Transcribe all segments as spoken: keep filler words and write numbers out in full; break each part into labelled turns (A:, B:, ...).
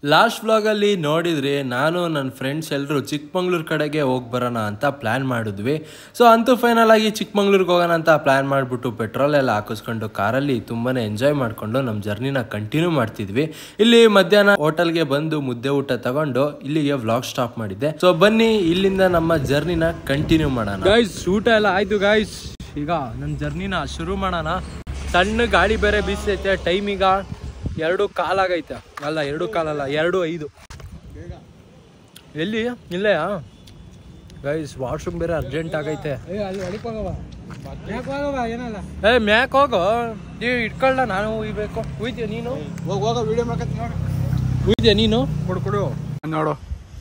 A: Last ವ್ಲಾಗಲ್ಲಿ ನೋಡಿದ್ರಿ ನಾನು ನನ್ನ ಫ್ರೆಂಡ್ಸ್ ಎಲ್ಲರೂ ಚಿಕ್ಕಮಂಗ್ಳೂರು ಕಡೆಗೆ ಹೋಗಿ ಬರೋಣ ಅಂತ ಪ್ಲ್ಯಾನ್ ಮಾಡಿದ್ವಿ. ಸೊ ಅಂತೂ ಫೈನಲ್ ಆಗಿ ಚಿಕ್ಕಮಂಗ್ಳೂರಿಗೆ ಹೋಗೋಣ ಅಂತ ಪ್ಲ್ಯಾನ್ ಮಾಡಿಬಿಟ್ಟು ಪೆಟ್ರೋಲ್ ಎಲ್ಲ ಹಾಕಿಸ್ಕೊಂಡು ಕಾರಲ್ಲಿ ತುಂಬಾ ಎಂಜಾಯ್ ಮಾಡಿಕೊಂಡು ನಮ್ಮ ಜರ್ನಿನ ಕಂಟಿನ್ಯೂ ಮಾಡ್ತಿದ್ವಿ. ಇಲ್ಲಿ ಮಧ್ಯಾಹ್ನ ಹೋಟೆಲ್ಗೆ ಬಂದು ಮುದ್ದೆ ಊಟ ತಗೊಂಡು ಇಲ್ಲಿಗೆ ವ್ಲಾಗ್ ಸ್ಟಾಪ್ ಮಾಡಿದ್ದೆ. ಸೊ ಬನ್ನಿ ಇಲ್ಲಿಂದ ನಮ್ಮ ಜರ್ನಿನ ಕಂಟಿನ್ಯೂ ಮಾಡೋಣ. ಗೈಸ್ ಊಟ ಎಲ್ಲ ಆಯ್ತು ಗೈಸ್, ಈಗ ನನ್ನ ಜರ್ನಿನ ಶುರು ಮಾಡೋಣ. ಸಣ್ಣ ಗಾಳಿ ಬೇರೆ ಬೀಸೈತೆ, ಟೈಮ್ ಈಗ ಎರಡು ಕಾಲಾಗೈತೆ. ಅಲ್ಲ ಎರಡು ಕಾಲಲ್ಲ, ಎರಡು ಐದು. ಎಲ್ಲಿ ಇಲ್ಲೇ ಗೈಸ್ ವಾಶ್ರೂಮ್ ಬೇರೆ ಅರ್ಜೆಂಟ್ ಆಗೈತೆ. ಏ ಮ್ಯಾಕ್ ಹೋಗೋ, ನೀವು ಇಟ್ಕೊಳ್ಳ, ನಾನು ಉಯ್ಬೇಕು. ಉಯ್ತೀಯ ನೀನು?
B: ಹೋಗ ವಿಡಿಯೋ ಮಾಡ್ಕತ್ತಿ ನೋಡು.
A: ಉಯ್ತೀಯ ನೀನು?
B: ಕೊಡು ಕೊಡು ನೋಡು,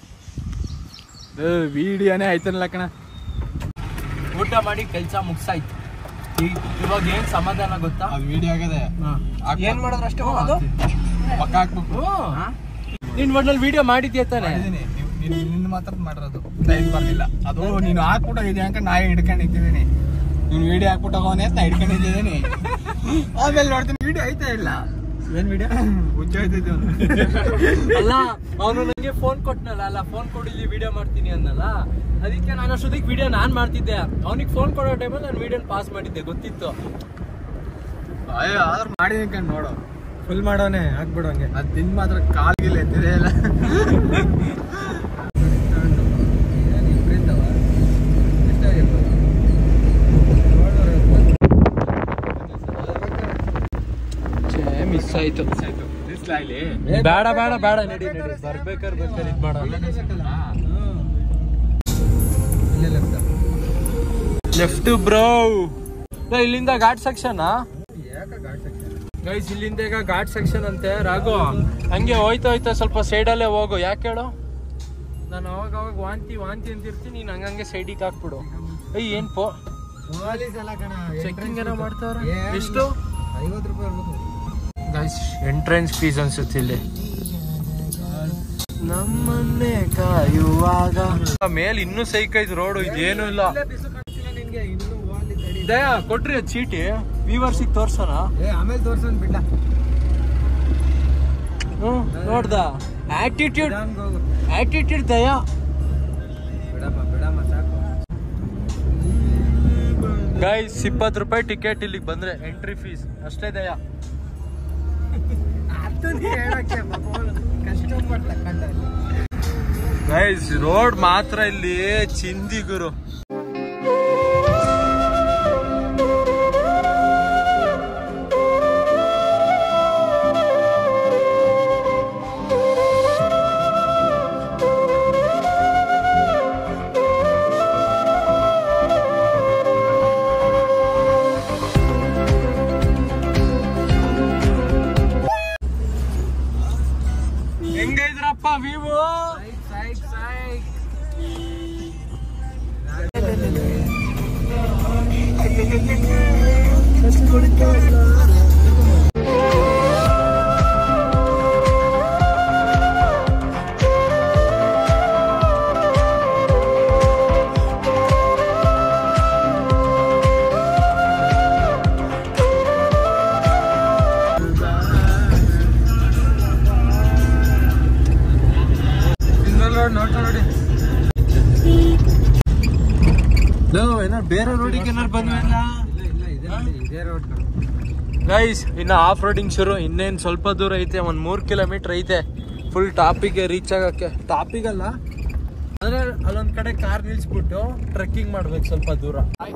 B: ವಿಡಿಯೋನೇ ಆಯ್ತಲ್ಲ ಕಣ.
A: ಊಟ ಮಾಡಿ ಕೆಲಸ ಮುಗ್ಸಾಯ್ತು. ಇವಾಗ ಏನ್ ಸಮಾಧಾನ ಗೊತ್ತಾ?
B: ವಿಡಿಯೋ ಆಗದೆ
A: ಏನ್ ಮಾಡಿದ್ರೆ ಅಷ್ಟೇ ಹೋಗೋದು,
B: ಪಕ್ಕ ಹಾಕ್ಬೇಕು.
A: ನೀನ್ ಒಟ್ನಲ್ಲಿ ವಿಡಿಯೋ ಮಾಡಿದ್ಯಾ ತಾನೆ?
B: ನಿನ್ನ ಮಾತ್ರ ಮಾಡಿರೋದು ಟೈಮ್ ಬರ್ಲಿಲ್ಲ. ಅದು ನೀನು ಹಾಕ್ಬಿಟ್ಟೋಗಿದ್ಯಾ ಅಂತ ನಾ ಹಿಡ್ಕೊಂಡಿದ್ದೀನಿ. ನೀನು ವಿಡಿಯೋ ಹಾಕ್ಬಿಟ್ಟೋಗವನೇ ಅಂತ ಹಿಡ್ಕೊಂಡಿದ್ದೀನಿ. ಆಮೇಲೆ ನೋಡ್ತೀನಿ ವಿಡಿಯೋ ಐತಾ ಇಲ್ಲ. ಏನ್ ವಿಡಿಯೋ ಹುಚ್ಚಾಯ್ತಿದ್ದೆ
A: ಅಲ್ಲ, ಅವನು ನಂಗೆ ಫೋನ್ ಕೊಟ್ಟನಲ್ಲ, ಅಲ್ಲ ಫೋನ್ ಕೊಡಿಲ್ಲಿ ವಿಡಿಯೋ ಮಾಡ್ತೀನಿ ಅನ್ನಲ್ಲ, ಅದಕ್ಕೆ ನಾನು ಅಷ್ಟೊತ್ತಿಗೆ ವಿಡಿಯೋ ನಾನ್ ಮಾಡ್ತಿದ್ದೆ. ಅವನಿಗೆ ಫೋನ್ ಕೊಡೋ ಟೈಮಲ್ಲಿ ನಾನು ವಿಡಿಯೋ ಪಾಸ್ ಮಾಡಿದ್ದೆ, ಗೊತ್ತಿತ್ತು.
B: ಅಯ್ಯೋ ಆದ್ರೂ ಮಾಡಿದೀನಿ ಕಣ್ ನೋಡು.
A: ಫುಲ್ ಮಾಡೋನೆ ಹಾಕ್ಬಿಡು ಹಂಗೆ.
B: ಅದು ತಿಂದು ಮಾತ್ರ ಕಾಲ್ಗಿಲ್ಲ ಎತ್ತಿದೆ ಇಲ್ಲ.
A: ಮಿಸ್ ಆಯ್ತು. ಬೇಡ ಬೇಡ ಬೇಡ, ನಡಿ ನಡಿ, ಬರ್ಬೇಕಾದ್ರೆ ಬೇಕಾದ್ರೆ ಇದ್ ಮಾಡ. ಲೆಫ್ಟ್ ಬ್ರೋ, ಇಲ್ಲಿಂದ ಘಾಟ್ ಸೆಕ್ಷನ್ ಗೈಸ್. ಇಲ್ಲಿಂದ ಈಗ ಘಾಟ್ ಸೆಕ್ಷನ್ ಅಂತೆ. ರಾಘು ಹಂಗೆ ಹೋಯ್ತಾ ಹೋಯ್ತಾ ಸ್ವಲ್ಪ ಸೈಡಲ್ಲೇ ಹೋಗು. ಯಾಕೆ ಹೇಳು, ನಾನು ಅವಾಗ ಅವಾಗ ವಾಂತಿ ವಾಂತಿ ಅಂತಿರ್ತೀನಿ, ನೀನ್ ಹಂಗಂಗೆ ಸೈಡಿಗೆ ಹಾಕ್ಬಿಡು. ಅಯ್ಯ ಏನ್ ಪೋ ಚೆಕಿಂಗ್ ಏನೋ ಮಾಡ್ತಾರ. ಎಷ್ಟು?
B: ಐವತ್ತು ರೂಪಾಯಿ ಇರ್ಬೇಕು
A: ಗೈಸ್. ಎಂಟ್ರೆನ್ಸ್ ಫೀಸ್ ಅನ್ಸುತ್ತೆ ಇಲ್ಲಿ. ನಮ್ಮನ್ನೇ ಕಾಯುವಾಗ ಮೇಲ್ ಇನ್ನೂ ಸೈಕೈತ್ ರೋಡು, ಇದೇನು ಇಲ್ಲ. ದಯಾ ಕೊಟ್ರಿ ಚೀಟಿ ವಿವರ್ಸಿಗೆ ತೋರ್ಸೋಣ.
B: ಆಮೇಲೆ ತೋರ್ಸೋಣ ಬಿಡ್ಲ.
A: ಹ್ಮ್ ನೋಡ್ದ ಆಟಿಟ್ಯೂಡ್ ಆಟಿಟ್ಯೂಡ್ ದಯಾ.
B: ಬಿಡಮ್ಮ ಬಿಡಮ್ಮ ಸಾಕು.
A: ಗೈಸ್ ಇಪ್ಪತ್ತು ರೂಪಾಯಿ ಟಿಕೆಟ್ ಇಲ್ಲಿಗೆ ಬಂದ್ರೆ ಎಂಟ್ರಿ ಫೀಸ್ ಅಷ್ಟೇ ದಯಾ. ಗೈಸ್ ರೋಡ್ ಮಾತ್ರ ಇಲ್ಲಿ ಚಿಂದಿ ಗುರು. ಹೆಂಗೈದ್ರಪ್ಪ ವಿವೋ? ಬೇರೆ ರೋಡಿಗೆ ಏನಾರು ಬಂದ್ವಲ್ಲ ಗೈಸ್. ಇನ್ನು ಆಫ್ ರೋಡಿಂಗ್ ಶುರು. ಇನ್ನೇನು ಸ್ವಲ್ಪ ದೂರ ಐತೆ, ಒಂದ್ ಮೂರ್ ಕಿಲೋಮೀಟರ್ ಐತೆ ಫುಲ್ ಟಾಪಿಗೆ ರೀಚ್ ಆಗಕ್ಕೆ. ಟಾಪಿಗಲ್ಲ ಅಂದ್ರೆ ಅಲ್ಲೊಂದ್ ಕಡೆ ಕಾರ್ ನಿಲ್ಸ್ಬಿಟ್ಟು ಟ್ರೆಕ್ಕಿಂಗ್ ಮಾಡ್ಬೇಕು ಸ್ವಲ್ಪ ದೂರ.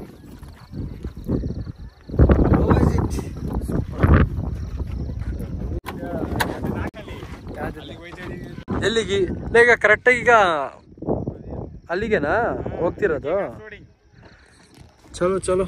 A: ಎಲ್ಲಿಗೆ ಈಗ ಕರೆಕ್ಟಾಗಿ ಈಗ ಅಲ್ಲಿಗೆನಾ ಹೋಗ್ತಿರೋದು? ಚಲೋ ಚಲೋ.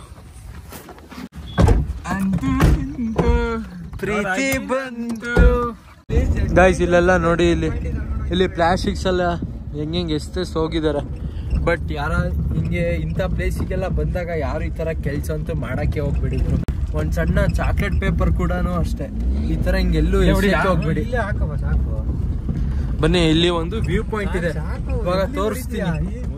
A: ಪ್ರೀತಿ ಬಂತು ಗೈಸ್. ಇಲ್ಲೆಲ್ಲ ನೋಡಿ, ಇಲ್ಲಿ ಇಲ್ಲಿ ಪ್ಲಾಸ್ಟಿಕ್ಸ್ ಎಲ್ಲ ಹೆಂಗೆ ಎಷ್ಟೆಷ್ಟು ಹೋಗಿದ್ದಾರೆ. ಬಟ್ ಯಾರ ಹಿಂಗೆ ಇಂಥ ಪ್ಲೇಸಿಗೆಲ್ಲ ಬಂದಾಗ ಯಾರು ಈ ಥರ ಕೆಲಸ ಅಂತೂ ಮಾಡೋಕ್ಕೆ ಹೋಗ್ಬಿಡಿದ್ರು. ಒಂದು ಸಣ್ಣ ಚಾಕ್ಲೇಟ್ ಪೇಪರ್ ಕೂಡ ಅಷ್ಟೇ ಈ ಥರ ಹಿಂಗೆಲ್ಲೂ ಹೋಗ್ಬಿಡಿ. ಬನ್ನಿ, ಇಲ್ಲಿ ಒಂದು ವ್ಯೂ ಪಾಯಿಂಟ್ ಇದೆ, ಇವಾಗ ತೋರಿಸ್ತೀನಿ.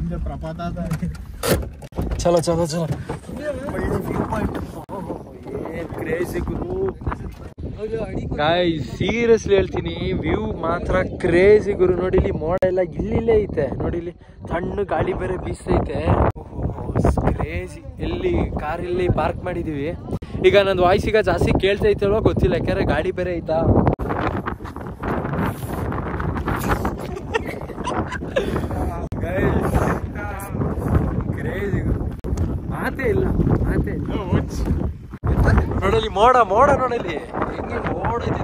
A: ಚಲೋ ಚಲೋ ಚಲೋ. ಏನ್ ಕ್ರೇಜಿ ಗುರು. ಗಾಯ್ಸ್ ಸೀರಿಯಸ್ಲಿ ಹೇಳ್ತೀನಿ, ವ್ಯೂ ಮಾತ್ರ ಕ್ರೇಜಿ ಗುರು. ನೋಡಿ ಇಲ್ಲಿ ಮೋಡ ಎಲ್ಲ ಇಲ್ಲಿಲ್ಲೇ ಐತೆ, ನೋಡಿ ಇಲ್ಲಿ ಸಣ್ಣ ಗಾಳಿ ಬೇರೆ ಬೀಸ್ತೈತೆ, ಕ್ರೇಜಿ. ಇಲ್ಲಿ ಕಾರ್ ಇಲ್ಲಿ ಪಾರ್ಕ್ ಮಾಡಿದೀವಿ. ಈಗ ನಂದು ವಾಯ್ಸ್ ಈಗ ಜಾಸ್ತಿ ಕೇಳ್ತೈತಲ್ವ ಗೊತ್ತಿಲ್ಲ, ಯಾಕಂದ್ರೆ ಗಾಡಿ ಬೇರೆ ಐತಾ. ಕ್ರೇಜಿ ಮಾತೇ ಇಲ್ಲ, ಮಾತೇ ಇಲ್ಲ. ನೋಡಲಿ ಮೋಡ ಮೋಡ ನೋಡಲಿ ಹೆಂಗೆ ಮೋಡ ಇದೆ.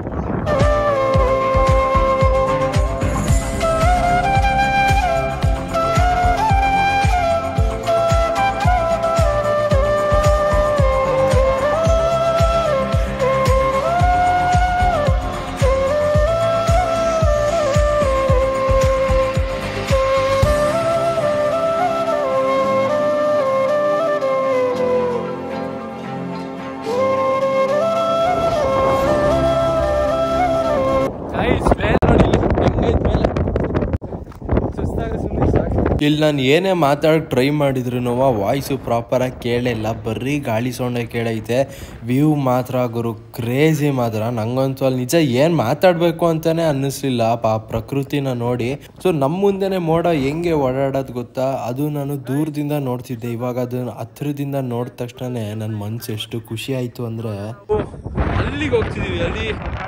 A: ಇಲ್ಲಿ ನಾನು ಏನೇ ಮಾತಾಡೋಕೆ ಟ್ರೈ ಮಾಡಿದ್ರು ವಾಯ್ಸು ಪ್ರಾಪರಾಗಿ ಕೇಳಿಲ್ಲ, ಬರೀ ಗಾಳಿ ಸೌಂಡೇ ಕೇಳೈತೆ. ವ್ಯೂ ಮಾತ್ರ ಗುರು ಕ್ರೇಜಿ ಮಾತ್ರ. ನಂಗಂತೂ ಅಲ್ಲಿ ನಿಜ ಏನು ಮಾತಾಡಬೇಕು ಅಂತಲೇ ಅನ್ನಿಸ್ಲಿಲ್ಲ ಪಾ ಪ್ರಕೃತಿನ ನೋಡಿ. ಸೊ ನಮ್ಮ ಮುಂದೆನೇ ಮೋಡ ಹೆಂಗೆ ಓಡಾಡೋದು ಗೊತ್ತಾ, ಅದು ನಾನು ದೂರದಿಂದ ನೋಡ್ತಿದ್ದೆ. ಇವಾಗ ಅದನ್ನು ಹತ್ರದಿಂದ ನೋಡಿದ ತಕ್ಷಣ ನನ್ನ ಮನಸ್ಸು ಎಷ್ಟು ಖುಷಿ ಆಯಿತು ಅಂದರೆ, ಅಲ್ಲಿಗೆ ಹೋಗ್ತಿದ್ದೀವಿ. ಅಲ್ಲಿ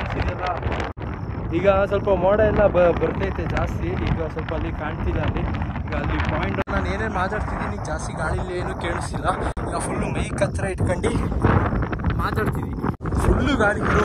A: ಈಗ ಸ್ವಲ್ಪ ಮೋಡ ಎಲ್ಲ ಬ ಬರ್ತೈತೆ ಜಾಸ್ತಿ. ಈಗ ಸ್ವಲ್ಪ ಅಲ್ಲಿ ಕಾಣ್ತಿಲ್ಲ. ಅಲ್ಲಿ ಈಗ ಅಲ್ಲಿ ಪಾಯಿಂಟ್ ನಾನು ಏನೇನು ಮಾತಾಡ್ತಿದ್ದೀನಿ ಜಾಸ್ತಿ ಗಾಳಿಲಿ ಏನು ಕೇಳಿಸ್ತಿಲ್ಲ. ಈಗ ಫುಲ್ಲು ಮೈಕ್ ಹತ್ರ ಇಟ್ಕೊಂಡು ಮಾತಾಡ್ತಿದ್ದೀನಿ, ಫುಲ್ಲು ಗಾಳಿಗಳು.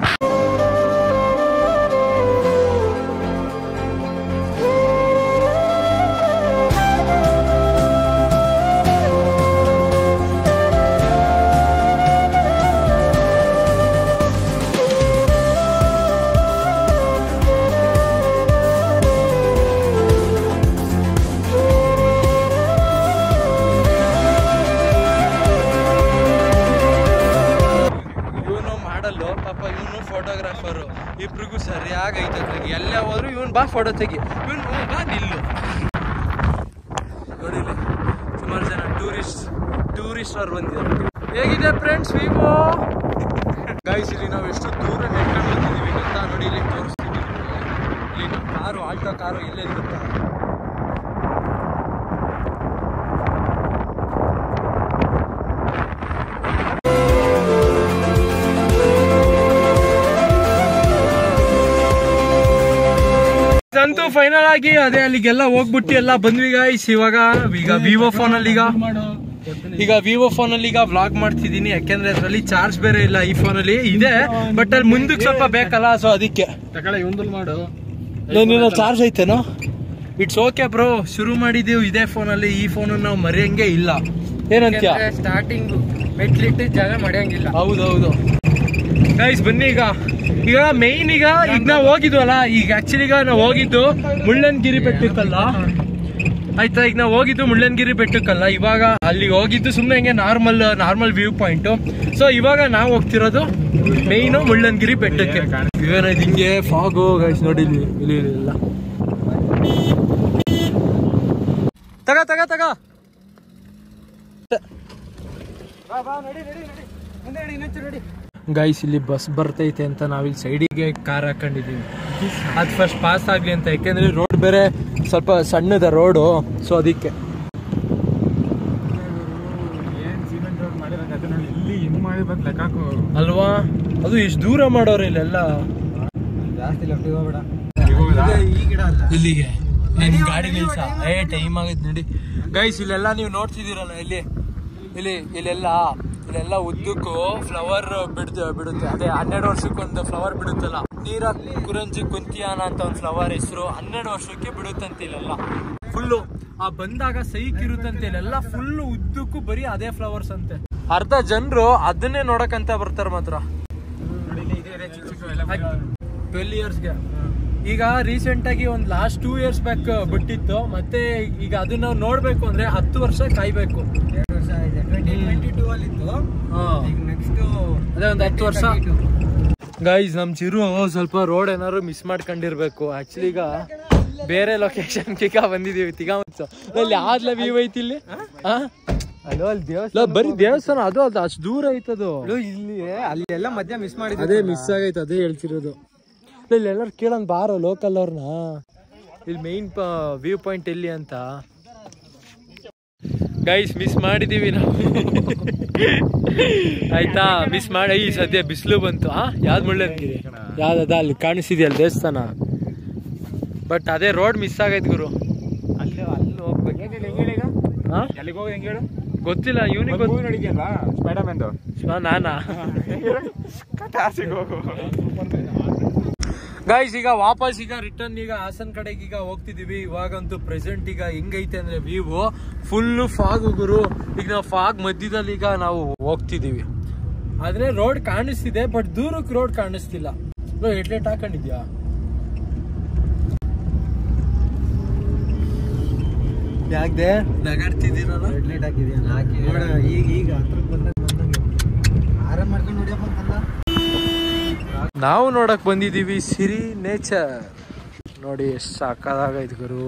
A: ಫೋಟೋಗ್ರಾಫರು ಇಬ್ರಿಗೂ ಸರಿಯಾಗೈತೆ. ಎಲ್ಲೇ ಹೋದ್ರು ಇವನು ಬಾ ಫೋಟೋ ತೆಗಿ, ಇವನು ಬಾ ನಿಲ್ಲು. ನೋಡಿ ಸುಮಾರು ಜನ ಟೂರಿಸ್ಟ್ ಟೂರಿಸ್ಟ್ ಅವ್ರು ಬಂದಿದ್ದಾರೆ. ಹೇಗಿದೆ ಫ್ರೆಂಡ್ಸ್ ವಿವೋ ಗೈಸ್? ಇಲ್ಲಿ ನಾವು ಎಷ್ಟು ದೂರ ನೆಟ್ಕೊಂಡು ಬಂದಿದ್ದೀವಿ ಗೊತ್ತಾ? ನೋಡಿ ಇಲ್ಲಿ ತೋರಿಸ್ತೀವಿ. ಇಲ್ಲಿ ನಮ್ಮ ಕಾರು ಆಲ್ಟೋ ಕಾರು ಎಲ್ಲೆಲ್ಲಿ ಗೊತ್ತಾ? ಅಂತೂ ಫೈನಲ್ ಆಗಿ ಅದೇ ಅಲ್ಲಿಗೆಲ್ಲ ಹೋಗ್ಬಿಟ್ಟು ಎಲ್ಲ ಬಂದ್ವಿ ಗಾಯ್ಸ್. ಇವಾಗ ಈಗ ವಿವೋ ಫೋನ್ ಅಲ್ಲಿ ಈಗ ಈಗ ವಿವೋ ಫೋನ್ ಅಲ್ಲಿ ಈಗ ವ್ಲಾಗ್ ಮಾಡ್ತಿದ್ದೀನಿ, ಯಾಕೆಂದ್ರೆ ಅದ್ರಲ್ಲಿ ಚಾರ್ಜ್ ಬೇರೆ ಇಲ್ಲ. ಈ ಫೋನ್ ಅಲ್ಲಿ ಇದೆ ಬಟ್ ಅಲ್ಲಿ ಮುಂದಕ್ಕೆ ಸ್ವಲ್ಪ ಬೇಕಲ್ಲ, ಸೊ ಅದಕ್ಕೆ ಮಾಡು. ಏನೇನೋ ಚಾರ್ಜ್ ಐತೆನೋ. ಇಟ್ಸ್ ಓಕೆ ಬ್ರೋ, ಶುರು ಮಾಡಿದೀವಿ ಇದೇ ಫೋನ್ ಅಲ್ಲಿ. ಈ ಫೋನ್ ನಾವು ಮರೆಯಂಗೆ ಇಲ್ಲ. ಏನಂತ ಸ್ಟಾರ್ಟಿಂಗ್ ಮೆಟ್ಲಿಟ್ಟು ಜಾಗ ಮರೆಯಂಗಿಲ್ಲ. ಹೌದೌದು ಗೈಸ್ ಬನ್ನಿ. ಈಗ ಈಗ ಮೇನ್ ಈಗ ಈಗ ನಾವು ಹೋಗಿದ್ವಲ್ಲ, ಈಗ ಆಕ್ಚುಲಿ ಈಗ ನಾವು ಹೋಗಿದ್ದು ಮುಳ್ಳಯ್ಯನಗಿರಿ ಬೆಟ್ಟಕ್ಕಲ್ಲ ಆಯ್ತಾ. ಈಗ ನಾವು ಹೋಗಿದ್ದು ಮುಳ್ಳಯ್ಯನಗಿರಿ ಬೆಟ್ಟಕ್ಕಲ್ಲ, ಇವಾಗ ಅಲ್ಲಿಗೆ ಹೋಗಿದ್ದು ಸುಮ್ಮನೆ ಹಿಂಗೆ normal normal view point. So ಇವಾಗ ನಾವು ಹೋಗ್ತಿರೋದು ಮೇಯ್ನು ಮುಳ್ಳಯ್ಯನಗಿರಿ ಬೆಟ್ಟಕ್ಕೆ. ಇವೇನೈದು ಹಿಂಗೆ ಫಾಗು ಗೈಸ್ ನೋಡಿ ಇಲ್ಲಿ ಇಲ್ಲಿ ಇಲ್ಲ. ತಗ ತಗ ತಗ ಗೈಸ್ ಇಲ್ಲಿ ಬಸ್ ಬರ್ತೈತೆ ಅಂತ ನಾವಿಲ್ಲಿ ಸೈಡಿಗೆ ಕಾರ್ ಹಾಕೊಂಡಿದೀವಿ. ಅದು ಫಸ್ಟ್ ಪಾಸ್ ಆಗ್ಲಿ ಅಂತ, ಯಾಕೆಂದ್ರೆ ರೋಡ್ ಬೇರೆ ಸ್ವಲ್ಪ ಸಣ್ಣದ ರೋಡು, ಸೊ ಅದಕ್ಕೆ. ಅಲ್ವಾ, ಅದು ಇಷ್ಟು ದೂರ ಮಾಡೋರು ಇಲ್ಲೆಲ್ಲ. ಇಲ್ಲಿಗೆ ಗಾಡಿ ನಿಲ್ಸ ಏ ಟೈಮ್ ಆಗೈತೆ ನೋಡಿ ಗೈಸ್. ಇಲ್ಲೆಲ್ಲ ನೀವು ನೋಡ್ತಿದ್ದೀರಲ್ಲ, ಇಲ್ಲಿ ಇಲ್ಲಿ ಇಲ್ಲೆಲ್ಲ ಇಲ್ಲೆಲ್ಲ ಉದ್ದಕ್ಕೂ ಫ್ಲವರ್ ಬಿಡ್ತ ಬಿಡುತ್ತೆ. ಅದೇ ಹನ್ನೆರಡು ವರ್ಷಕ್ಕೊಂದು ಫ್ಲವರ್ ಬಿಡುತ್ತಲ್ಲ, ನೀರ ಕುರಂಜಿ ಕುಂತಿಯಾನ ಅಂತ ಒಂದು ಫ್ಲವರ್ ಹೆಸರು. ಹನ್ನೆರಡು ವರ್ಷಕ್ಕೆ ಬಿಡುತ್ತಂತೆ ಇಲ್ಲೆಲ್ಲ. ಫುಲ್ಲು ಆ ಬಂದಾಗ ಸೈಕ್ ಇರುತ್ತಂತೆ ಇಲ್ಲೆಲ್ಲ. ಫುಲ್ಲು ಉದ್ದಕ್ಕೂ ಬರೀ ಅದೇ ಫ್ಲವರ್ಸ್ ಅಂತೆ. ಅರ್ಧ ಜನರು ಅದನ್ನೇ ನೋಡಕಂತ ಬರ್ತಾರೆ ಮಾತ್ರ. ಟ್ವೆಲ್ ಇಯರ್ಸ್ಗೆ ಈಗ ರೀಸೆಂಟ್ ಆಗಿ ಒಂದು ಲಾಸ್ಟ್ ಟೂ ಇಯರ್ಸ್ ಬ್ಯಾಕ್ ಬಿಟ್ಟಿತ್ತು. ಮತ್ತೆ ಈಗ ಅದನ್ನ ನಾವು ನೋಡ್ಬೇಕು ಅಂದ್ರೆ ಹತ್ತು ವರ್ಷ ಕಾಯ್ಬೇಕು. ಅದೇ ಒಂದು ಹತ್ತು ವರ್ಷ ಗೈಸ್. ನಮ್ ಚಿರು ಸ್ವಲ್ಪ ರೋಡ್ ಏನಾದ್ರು ಮಿಸ್ ಮಾಡ್ಕೊಂಡಿರ್ಬೇಕು. ಆಕ್ಚುಲಿ ಈಗ ಬೇರೆ ಲೊಕೇಶನ್ ಈಗ ಬಂದಿದೀವಿ. ತಿಗಾಮತ್ಸು ಅಲ್ಲಿ ಯಾವ್ದ್ಲ ವ್ಯೂ ಐತಿ ಇಲ್ಲಿ.
B: ಅಲ್ಲೋ ಅಲ್ಲಿ ದೇವಸ್ಥಾನ
A: ಬರೀ ದೇವಸ್ಥಾನ ಅದು ಅದು ಅಷ್ಟು ದೂರ ಐತದು.
B: ಇಲ್ಲಿ ಅಲ್ಲಿ ಎಲ್ಲ ಮಧ್ಯ ಮಿಸ್ ಮಾಡಿದ್ವಿ.
A: ಅದೇ ಮಿಸ್ ಆಗೈತೆ, ಅದೇ ಹೇಳ್ತಿರೋದು. ಇಲ್ಲಿ ಎಲ್ಲರೂ ಕೇಳೋಣ ಬಾರೋ ಲೋಕಲ್ ಅವ್ರನ್ನ, ಇಲ್ಲಿ ಮೈನ್ ವ್ಯೂ ಪಾಯಿಂಟ್ ಎಲ್ಲಿ ಅಂತ. ಗೈಸ್ ಮಿಸ್ ಮಾಡಿದೀವಿ ನಾವು ಆಯ್ತಾ, ಮಿಸ್ ಮಾಡಿ. ಈ ಸದ್ಯ ಬಿಸಿಲು ಬಂತು. ಆ ಯಾವ್ದು ಮುಳ್ಳಯ್ಯನಗಿರಿ ಯಾವ್ದದ ಅಲ್ಲಿ ಕಾಣಿಸಿದ್ಯಲ್ಲ ದೇವಸ್ಥಾನ, ಬಟ್ ಅದೇ ರೋಡ್ ಮಿಸ್ ಆಗೈತೆ ಗುರು.
B: ಅಲ್ಲಿ ಅಲ್ಲಿ ಹೋಗ್ಬೇಕು. ಎಲ್ಲಿಗೆ ಹೋಗಿ ಹೆಂಗೆ ಹೇಳು
A: ಗೊತ್ತಿಲ್ಲ, ಇವನಿಗೆ
B: ನೋಡಿದ್ಯಲ್ಲ ಸ್ಪೈಡರ್ ಮ್ಯಾನ್ದು.
A: ನಾನಾ
B: ಹೋಗು
A: ಗೈಸ್. ಈಗ ವಾಪಸ್ ಈಗ ರಿಟರ್ನ್ ಈಗ ಹಾಸನ್ ಕಡೆಗೆ ಈಗ ಹೋಗ್ತಿದೀವಿ. ಇವಾಗಂತೂ ಪ್ರೆಸೆಂಟ್ ಈಗ ಹೆಂಗೈತೆ ಅಂದ್ರೆ ವ್ಯೂ ಫುಲ್ ಫಾಗ್ ಗುರು. ಈಗ ನಾವು ಫಾಗ್ ಮಧ್ಯದಲ್ಲಿ ಈಗ ನಾವು ಹೋಗ್ತಿದೀವಿ. ಆದ್ರೆ ರೋಡ್ ಕಾಣಿಸ್ತಿದೆ, ಬಟ್ ದೂರಕ್ಕೆ ರೋಡ್ ಕಾಣಿಸ್ತಿಲ್ಲ. ಹೆಡ್ಲೈಟ್ ಹಾಕೊಂಡಿದ್ಯಾ? ಯಾಕೆ ನಗಾಡ್ತಿದ್ದೀರಲ್ಲ?
B: ಹೆಡ್ಲೈಟ್ ಹಾಕಿದ್ಯಾ? ಈಗ ಈಗ ಹತ್ರಕ್ಕೆ ಬಂದಾಗ ಬಂದಂಗೆ ಆರಾಮ್ ಮಾಡ್ಕೊಂಡು ನೋಡಿಯಪ್ಪ ಅಂತಲ್ಲ.
A: ನಾವು ನೋಡಕ್ ಬಂದಿದೀವಿ ಸಿರಿ ನೇಚರ್. ನೋಡಿ ಎಷ್ಟು ಸಾಕಾಗೈತೆ ಗುರು.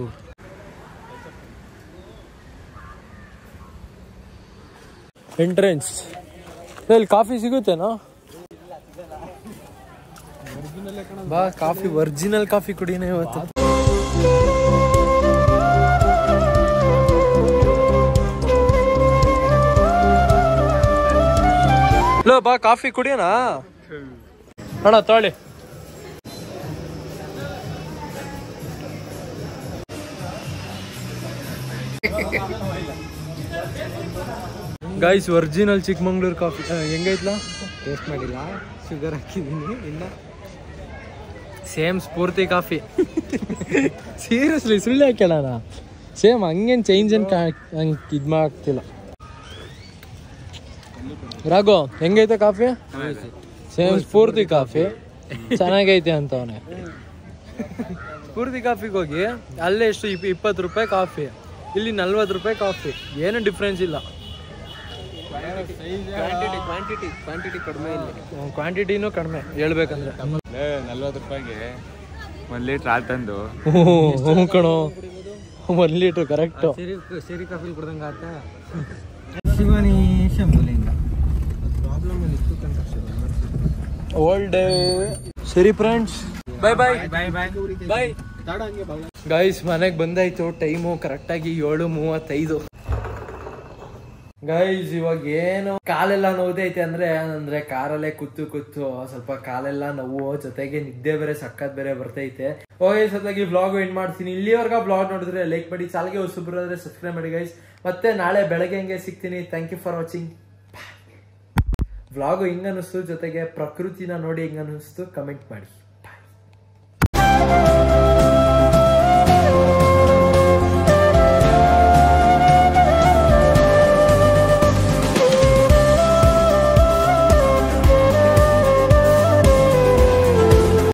A: ಎಂಟ್ರೆನ್ಸ್ ಇಲ್ಲಿ ಕಾಫಿ ಸಿಗುತ್ತೇನೋ? ಬಾ ಕಾಫಿ, ಒರಿಜಿನಲ್ ಕಾಫಿ ಕುಡಿನೇ ಇವತ್ತು. ಲೋ ಬಾ ಕಾಫಿ ಕುಡಿಯೋಣ ಅಣ್ಣ, ತೊಳಿ. ಗೈಸ್ ಒರಿಜಿನಲ್ ಚಿಕ್ಕಮಂಗ್ಳೂರು ಕಾಫಿ ಹೆಂಗೈತ್ಲಾ?
B: ಟೇಸ್ಟ್ ಮಾಡಿಲ್ಲ, ಶುಗರ್ ಹಾಕಿದ್ದೀನಿ ಇನ್ನ.
A: ಸೇಮ್ ಸ್ಫೂರ್ತಿ ಕಾಫಿ. ಸೀರಿಯಸ್ಲಿ ಸುಳ್ಳು ಹಾಕ್ಯಾಣ. ಸೇಮ್ ಹಂಗೇನು ಚೇಂಜ್ ಏನು ಹಂಗೆ ಇದು ಮಾಡ್ತಿಲ್ಲ. ರಾಘು ಹೆಂಗೈತೆ ಕಾಫಿ? ಸೇಮ್ ಸ್ಫೂರ್ತಿ ಕಾಫಿ ಚೆನ್ನಾಗೈತೆ ಅಂತವನೇ. ಸ್ಫೂರ್ತಿ ಕಾಫಿಗೆ ಹೋಗಿ ಅಲ್ಲೇ ಎಷ್ಟು ಇಪ್ಪತ್ತು ರೂಪಾಯಿ ಕಾಫಿ, ಇಲ್ಲಿ ನಲ್ವತ್ತು ರೂಪಾಯಿ ಕಾಫಿ, ಏನು ಡಿಫ್ರೆನ್ಸ್ ಇಲ್ಲ.
B: ಕ್ವಾಂಟಿಟಿ ಕ್ವಾಂಟಿಟಿ ಕಡಿಮೆ ಇಲ್ಲ,
A: ಕ್ವಾಂಟಿಟಿನೂ ಕಡಿಮೆ ಹೇಳ್ಬೇಕಂದ್ರೆ.
B: ನಲ್ವತ್ತು ರೂಪಾಯಿಗೆ ಒಂದು ಲೀಟ್ರ್ ಹಾಲು ತಂದು
A: ಹ್ಞೂ ಕಣೋ, ಒಂದು ಲೀಟ್ರ್ ಕರೆಕ್ಟು.
B: ಸರಿ ಕಾಫಿ ಕುಡ್ದಂಗೆ ಆತ. ಶಿವನಿ ಶಂಭುಲಿಂಗ ಪ್ರಾಬ್ಲಮ್ ಅಲ್ಲಿ ಇತ್ತು ಕಂತ.
A: Old day. ಸರಿ friends, bye bye
B: bye bye
A: bye. Guys ಮನೆಗೆ ಬಂದಾಯ್ತು. ಟೈಮು ಕರೆಕ್ಟಾಗಿ ಏಳು ಮೂವತ್ತೈದು. ಗೈಸ್ ಇವಾಗ ಏನು ಕಾಲೆಲ್ಲ ನೋವುದೈತೆ ಅಂದ್ರೆ ಅಂದ್ರೆ ಕಾರಲ್ಲೇ ಕೂತು ಕೂತು ಸ್ವಲ್ಪ ಕಾಲೆಲ್ಲ ನೋವು, ಜೊತೆಗೆ ನಿದ್ದೆ ಬೇರೆ ಸಕ್ಕತ್ ಬೇರೆ ಬರ್ತೈತೆ. ಓಕೆ ಸತ್ತಾಗಿ ವ್ಲಾಗ್ ಎಂಡ್ ಮಾಡ್ತೀನಿ. ಇಲ್ಲಿವರೆಗ ವ್ಲಾಗ್ ನೋಡಿದ್ರೆ ಲೈಕ್ ಮಾಡಿ, ಚಾನಲ್ಗೆ ಹೊಸಬ್ರು ಆದ್ರೆ ಸಬ್ಸ್ಕ್ರೈಬ್ ಮಾಡಿ ಗೈಸ್. ಮತ್ತೆ ನಾಳೆ ಬೆಳಗ್ಗೆ ಹಂಗೆ ಸಿಗ್ತೀನಿ. Thank you for watching. Vlog ಹಿಂಗ ಅನಿಸ್ತು, ಜೊತೆಗೆ ಪ್ರಕೃತಿನ ನೋಡಿ ಹಿಂಗ ಅನಿಸ್ತು ಕಮೆಂಟ್ ಮಾಡಿ.